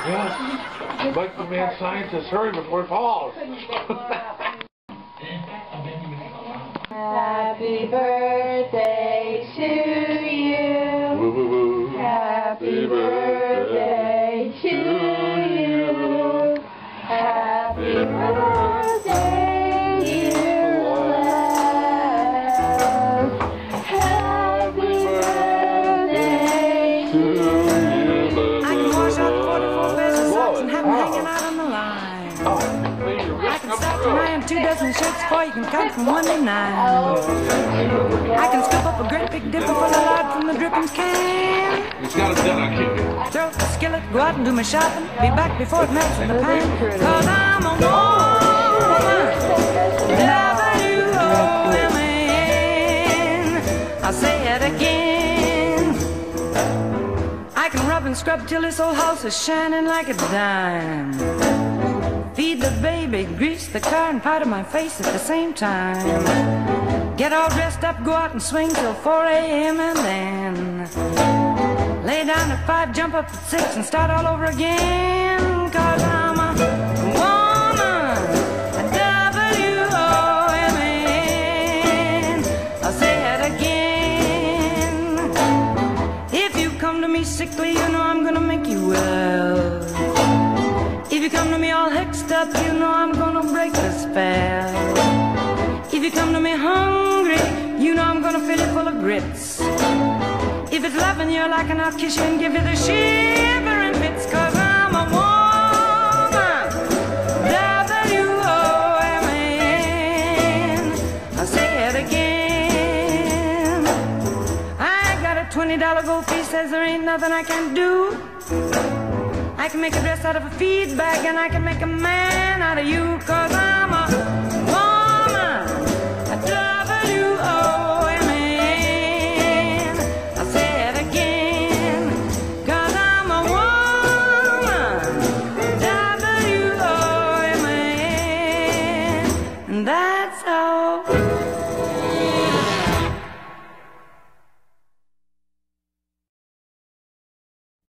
Yeah. Like the mad scientist, hurry before he falls. Happy birthday to you. Woo, woo, woo. Happy birthday to you. Happy birthday, dear Celeste. Happy birthday to you. I can wash out 44 pairs of socks and have them hanging out on the line. I can stop and iron 2 dozen shirts before you can count from 1 to 9. I can scoop up a great big dipper full of lard from the dripping can. He's got a dinner kid. Throw up the skillet, go out and do my shopping. Be back before it melts in the pan. 'Cause I'm a woman. W-O-M-A-N. I'll say it again. I can rub and scrub till this old house is shining like a dime. Feed the baby, grease the car, and powder my face at the same time. Get all dressed up, go out and swing till 4 a.m. and then lay down at 5, jump up at 6, and start all over again. 'Cause I'm a woman, a W-O-M-A-N. I'll say it again. If you come to me sickly, you know I'm gonna make you well. If you come to me all hexed up, you know I'm gonna break the spell. If you come to me hungry, you know I'm gonna fill you full of grits. If it's loving you like, and I'll kiss you and give you the shivering fits. 'Cause I'm a woman, W-O-M-A-N. I'll say it again. I got a $20 gold piece, says there ain't nothing I can't do. I can make a dress out of a feed bag, and I can make a man out of you. 'Cause I'm a woman, a W-O-M-A-N. I'll say it again. 'Cause I'm a woman, W-O-M-A-N. And that's all.